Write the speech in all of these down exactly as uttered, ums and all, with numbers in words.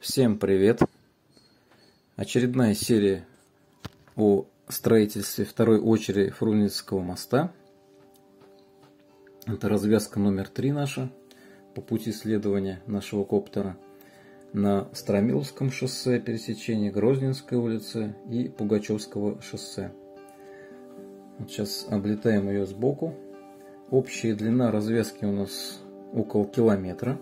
Всем привет! Очередная серия о строительстве второй очереди Фрунзенского моста. Это развязка номер три наша по пути следования нашего коптера на Стромиловском шоссе, пересечении Грозненской улицы и Пугачевского шоссе. Вот сейчас облетаем ее сбоку. Общая длина развязки у нас около километра,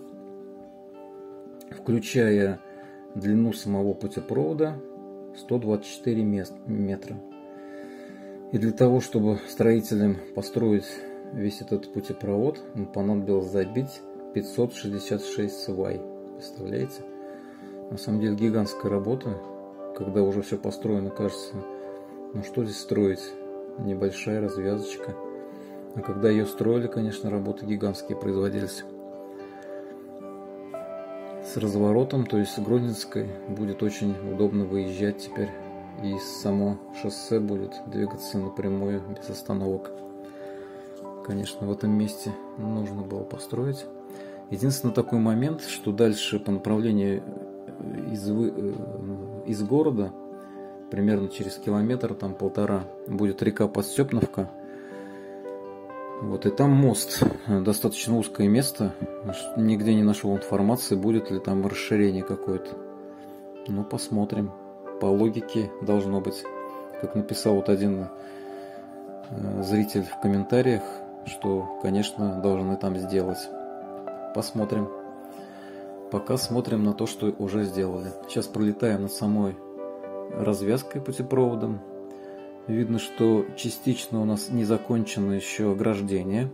включая длину самого путепровода сто двадцать четыре метра. И для того, чтобы строителям построить весь этот путепровод, им понадобилось забить пятьсот шестьдесят шесть свай. Представляете? На самом деле гигантская работа. Когда уже все построено, кажется, ну что здесь строить? Небольшая развязочка. А когда ее строили, конечно, работы гигантские производились. С разворотом, то есть с Грозненской, будет очень удобно выезжать теперь. И само шоссе будет двигаться напрямую, без остановок. Конечно, в этом месте нужно было построить. Единственный такой момент, что дальше по направлению из, из города, примерно через километр, там полтора, будет река Подстепновка. Вот, и там мост, достаточно узкое место, нигде не нашел информации, будет ли там расширение какое-то. Ну, посмотрим. По логике должно быть. Как написал вот один зритель в комментариях, что, конечно, должны там сделать. Посмотрим. Пока смотрим на то, что уже сделали. Сейчас пролетаем над самой развязкой путепроводом. Видно, что частично у нас не закончено еще ограждение.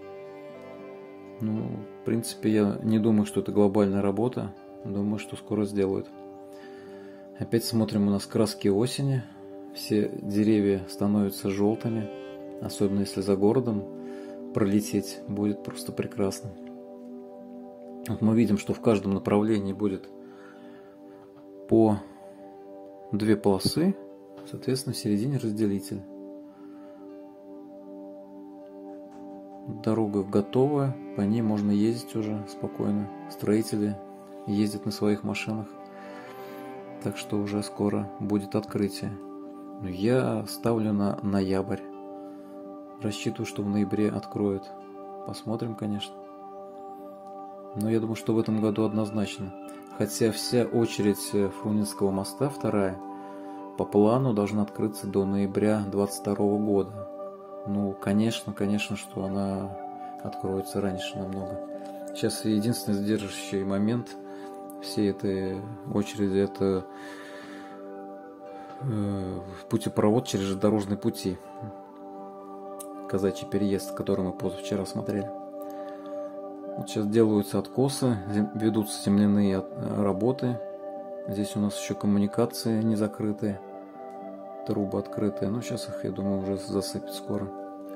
Ну, в принципе, я не думаю, что это глобальная работа. Думаю, что скоро сделают. Опять смотрим, у нас краски осени. Все деревья становятся желтыми. Особенно если за городом пролететь будет просто прекрасно. Вот мы видим, что в каждом направлении будет по две полосы. Соответственно, в середине разделитель. Дорога готовая, по ней можно ездить уже спокойно. Строители ездят на своих машинах. Так что уже скоро будет открытие. Но я ставлю на ноябрь. Рассчитываю, что в ноябре откроют. Посмотрим, конечно. Но я думаю, что в этом году однозначно. Хотя вся очередь Фрунзенского моста, вторая, по плану должна открыться до ноября двадцать второго года. Ну, конечно, конечно, что она откроется раньше намного. Сейчас единственный сдерживающий момент всей этой очереди — это э, путепровод через железнодорожные пути. Казачий переезд, который мы позавчера смотрели. Вот сейчас делаются откосы, ведутся земляные работы. Здесь у нас еще коммуникации не закрытые, трубы открытые. Но сейчас их, я думаю, уже засыпят скоро.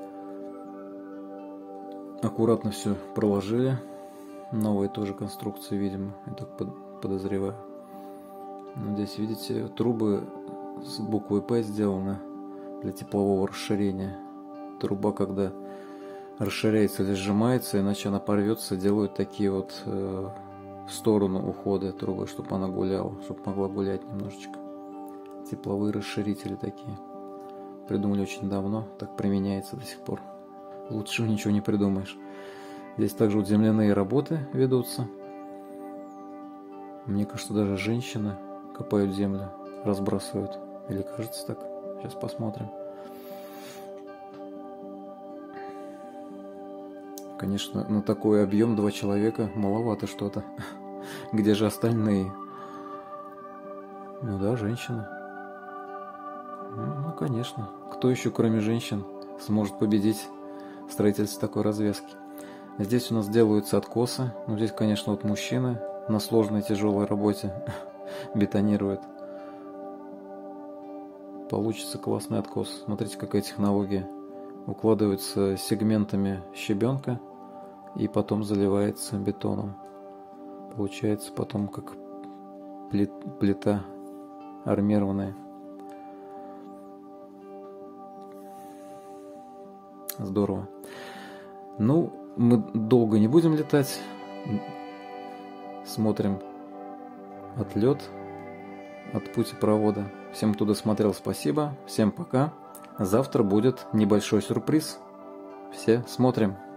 Аккуратно все проложили. Новые тоже конструкции, видимо, я так подозреваю. Но здесь, видите, трубы с буквой П сделаны для теплового расширения. Труба, когда расширяется или сжимается, иначе она порвется, делают такие вот э, в сторону ухода трубы, чтобы она гуляла, чтобы могла гулять немножечко. Тепловые расширители такие. Придумали очень давно, так применяется до сих пор. Лучше ничего не придумаешь. Здесь также вот земляные работы ведутся. Мне кажется, даже женщины копают землю, разбрасывают. Или кажется так? Сейчас посмотрим. Конечно, на такой объем два человека маловато что-то. Где же остальные? Ну да, женщины. Ну, конечно. Кто еще, кроме женщин, сможет победить в строительстве такой развязки? Здесь у нас делаются откосы. Ну, здесь, конечно, вот мужчины на сложной тяжелой работе бетонируют. Получится классный откос. Смотрите, какая технология. Укладывается сегментами щебенка и потом заливается бетоном. Получается потом как плита армированная. Здорово. Ну, мы долго не будем летать. Смотрим отлет от путепровода. Всем, кто досмотрел, спасибо. Всем пока. Завтра будет небольшой сюрприз. Все смотрим.